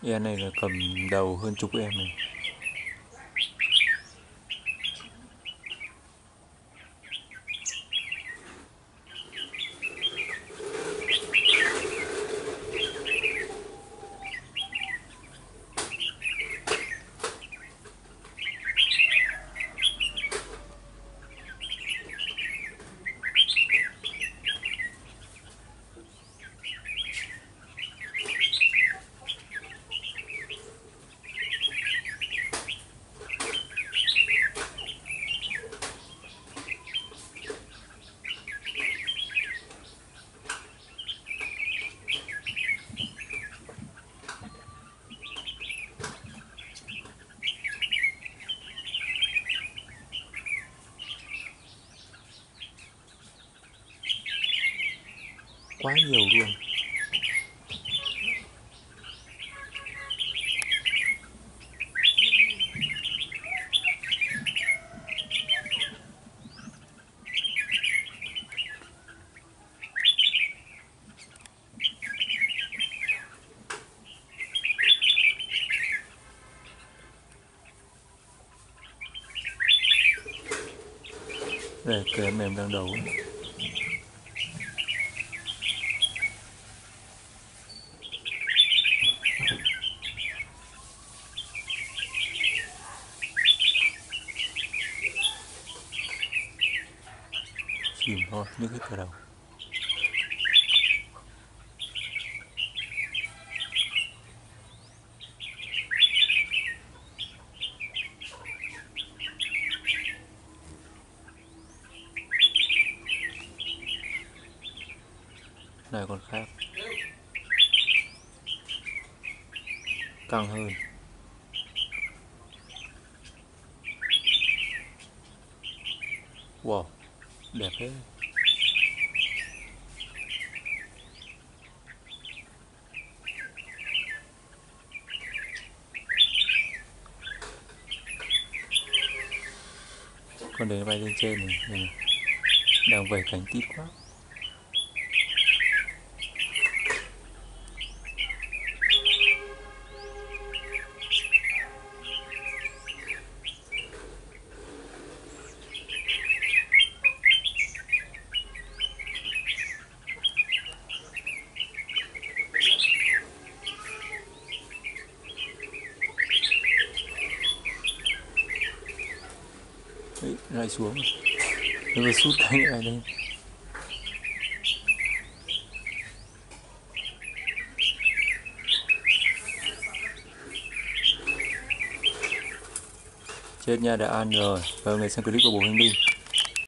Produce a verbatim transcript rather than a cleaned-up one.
Em này là cầm đầu hơn chục em này. Quá nhiều luôn. Đây cái em em đang đầu ấy. Chìm thôi, nhức hết cả đầu. Này còn khác, căng hơn. Wow, đẹp thế. Con đấy bay lên trên này, này. Đang vẩy cánh tít quá. Đấy, lại xuống rồi. Nó vừa sút cánh lại lên. Chết nha, đã ăn rồi. Và người xem clip của Bố Huynh đi.